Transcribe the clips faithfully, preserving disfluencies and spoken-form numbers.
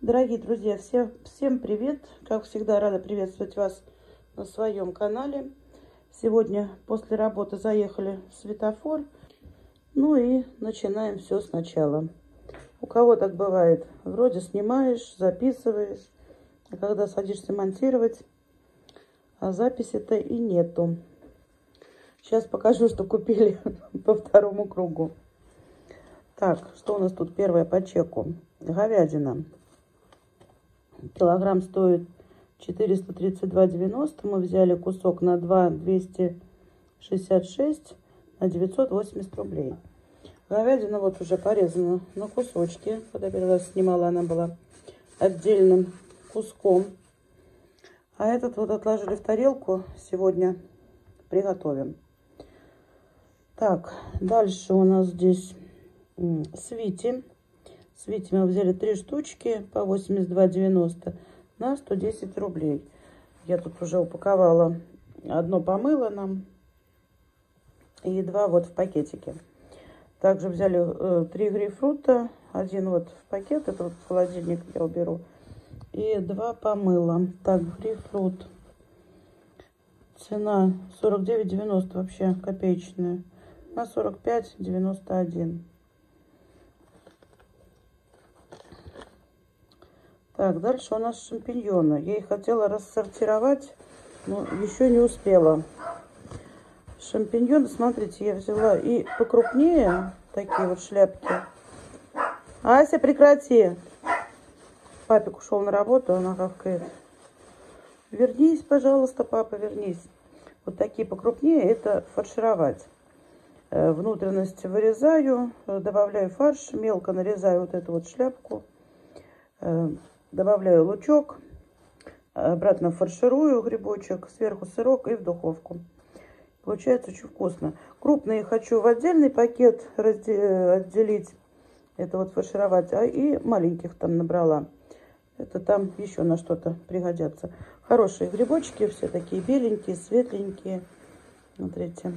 Дорогие друзья, всем, всем привет! Как всегда, рада приветствовать вас на своем канале. Сегодня после работы заехали в светофор. Ну и начинаем все сначала. У кого так бывает? Вроде снимаешь, записываешь, а когда садишься монтировать, а записи-то и нету. Сейчас покажу, что купили по второму кругу. Так, что у нас тут первое по чеку? Говядина. Килограмм стоит четыреста тридцать два девяносто. Мы взяли кусок на два двести шестьдесят шесть на девятьсот восемьдесят рублей. Говядина вот уже порезана на кусочки. Когда первый раз снимала, она была отдельным куском. А этот вот отложили в тарелку. Сегодня приготовим. Так, дальше у нас здесь свити. Свити мы взяли три штучки по восемьдесят два девяносто на сто десять рублей. Я тут уже упаковала. Одно помыла нам и два вот в пакетике. Также взяли э, три грейпфрута. Один вот в пакет, это вот в холодильник я уберу. И два помыла. Так, грейпфрут. Цена сорок девять девяносто, вообще копеечная. На сорок пять девяносто один. Так, дальше у нас шампиньоны. Я их хотела рассортировать, но еще не успела. Шампиньоны, смотрите, я взяла и покрупнее, такие вот шляпки. Ася, прекрати! Папик ушел на работу, она гавкает. Вернись, пожалуйста, папа, вернись. Вот такие покрупнее, это фаршировать. Внутренность вырезаю, добавляю фарш, мелко нарезаю вот эту вот шляпку. Добавляю лучок, обратно фарширую грибочек, сверху сырок и в духовку. Получается очень вкусно. Крупные хочу в отдельный пакет отделить, это вот фаршировать, а и маленьких там набрала. Это там еще на что-то пригодятся. Хорошие грибочки, все такие беленькие, светленькие. Смотрите.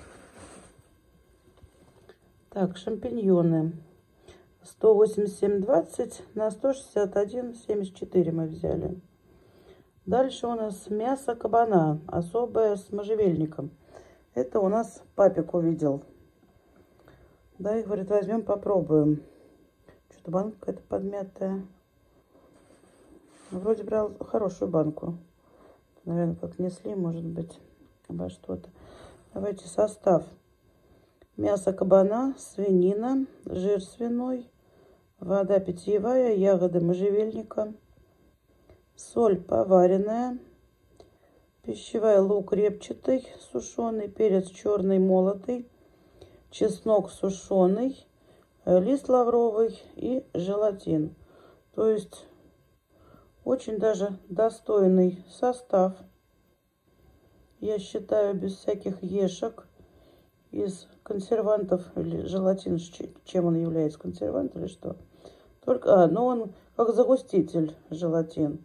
Так, шампиньоны. сто восемьдесят семь двадцать на сто шестьдесят один семьдесят четыре мы взяли. Дальше у нас мясо кабана, особое с можжевельником. Это у нас папик увидел. Да, и говорит, возьмем, попробуем. Что-то банка какая-то подмятая. Вроде брал хорошую банку. Наверное, как несли, может быть, обо что-то. Давайте состав. Мясо кабана, свинина, жир свиной, вода питьевая, ягоды можжевельника, соль поваренная, пищевая лук репчатый, сушеный, перец черный молотый, чеснок сушеный, лист лавровый и желатин. То есть очень даже достойный состав. Я считаю, без всяких ешек. Из консервантов, или желатин, чем он является, консервант или что? Только, а, ну он как загуститель желатин.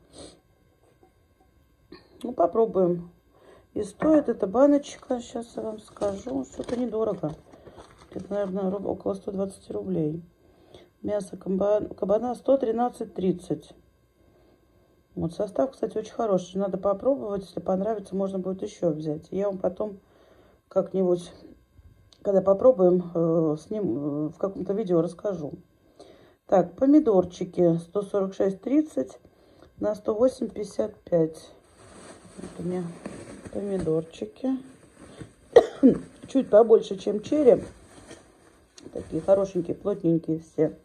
Ну, попробуем. И стоит эта баночка, сейчас я вам скажу, что-то недорого. Это, наверное, около ста двадцати рублей. Мясо кабана сто тринадцать тридцать. Вот состав, кстати, очень хороший. Надо попробовать, если понравится, можно будет еще взять. Я вам потом как-нибудь, когда попробуем, э, с ним э, в каком-то видео расскажу. Так, помидорчики сто сорок шесть тридцать на сто восемь пятьдесят пять. Вот у меня помидорчики. Чуть побольше, чем черри. Такие хорошенькие, плотненькие все.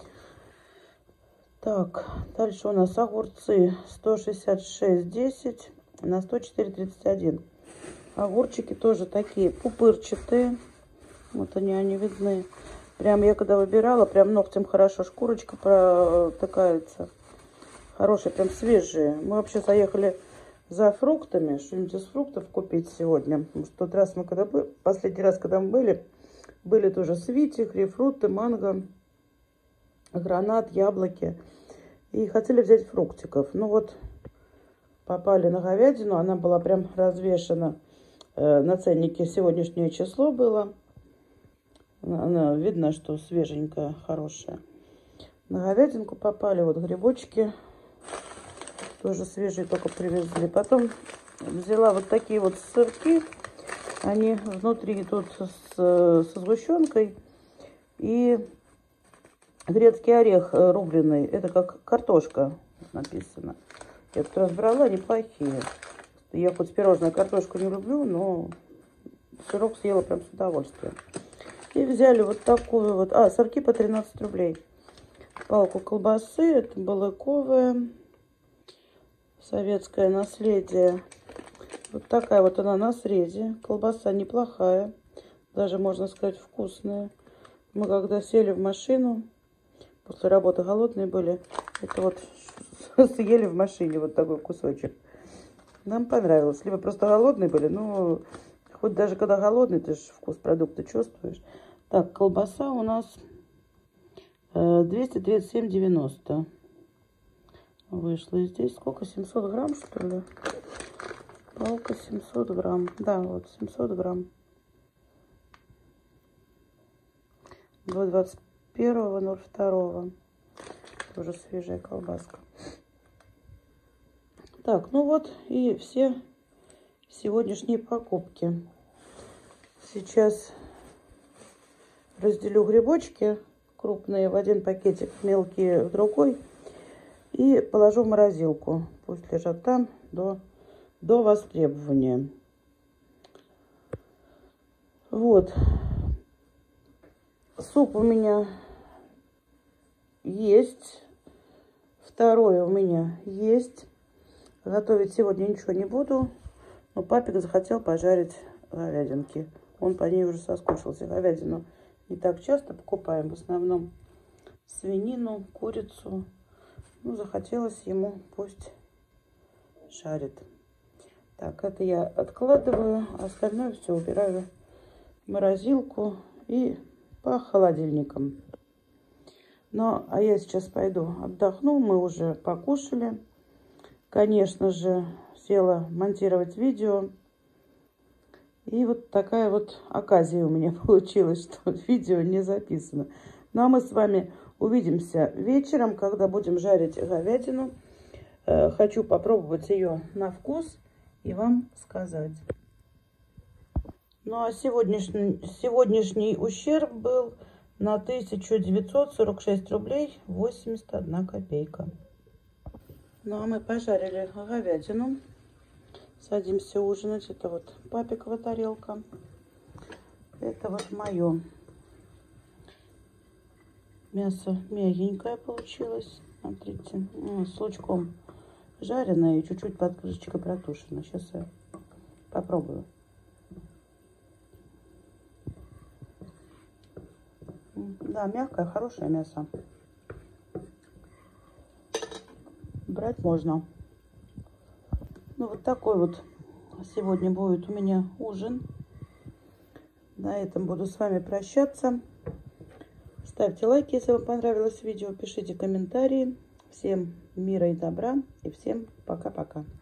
Так, дальше у нас огурцы сто шестьдесят шесть десять на сто четыре тридцать один. Огурчики тоже такие пупырчатые. Вот они, они видны. Прям я когда выбирала, прям ногтем хорошо шкурочка протыкается. Хорошие, прям свежие. Мы вообще заехали за фруктами. Что-нибудь из фруктов купить сегодня. Потому что тот раз мы когда были, последний раз, когда мы были, были тоже свити, грейпфруты, манго, гранат, яблоки. И хотели взять фруктиков. Ну вот, попали на говядину. Она была прям развешена. На ценнике сегодняшнее число было. Она, видно, что свеженькая, хорошая. На говядинку попали. Вот грибочки. Тоже свежие, только привезли. Потом взяла вот такие вот сырки. Они внутри идут с, со сгущенкой. И грецкий орех рубленый. Это как картошка написано. Я тут разбрала, неплохие. Я хоть пирожную картошку не люблю, но сырок съела прям с удовольствием. И взяли вот такую вот... А, сырки по тринадцать рублей. Палку колбасы. Это балыковая. Советское наследие. Вот такая вот она на срезе. Колбаса неплохая. Даже, можно сказать, вкусная. Мы когда сели в машину, после работы голодные были, это вот съели в машине вот такой кусочек. Нам понравилось. Либо просто голодные были, но хоть даже когда голодный, ты же вкус продукта чувствуешь. Так, колбаса у нас двести тридцать семь девяносто. Вышла здесь сколько? семьсот грамм, что ли? Палка семьсот грамм. Да, вот семьсот грамм. До двадцать первого ноль второго. Тоже свежая колбаска. Так, ну вот и все сегодняшние покупки. Сейчас разделю грибочки крупные в один пакетик, мелкие в другой. И положу в морозилку. Пусть лежат там до, до востребования. Вот. Суп у меня есть. Второй у меня есть. Готовить сегодня ничего не буду. Но папик захотел пожарить говядинки. Он по ней уже соскучился. Говядину не так часто покупаем. В основном свинину, курицу. Ну, захотелось ему, пусть жарит. Так, это я откладываю. Остальное все убираю в морозилку и по холодильникам. Ну, а я сейчас пойду отдохну. Мы уже покушали. Конечно же, села монтировать видео. И вот такая вот оказия у меня получилась, что видео не записано. Ну, а мы с вами увидимся вечером, когда будем жарить говядину. Э, хочу попробовать ее на вкус и вам сказать. Ну, а сегодняшний, сегодняшний ущерб был на тысячу девятьсот сорок шесть рублей восемьдесят одна копейка. Ну, а мы пожарили говядину. Садимся ужинать. Это вот папикова тарелка. Это вот мое. Мясо мягенькое получилось. Смотрите. С лучком жареное и чуть-чуть под крышечкой протушено. Сейчас я попробую. Да, мягкое, хорошее мясо. Брать можно. Ну, вот такой вот сегодня будет у меня ужин. На этом буду с вами прощаться. Ставьте лайки, если вам понравилось видео. Пишите комментарии. Всем мира и добра. И всем пока-пока.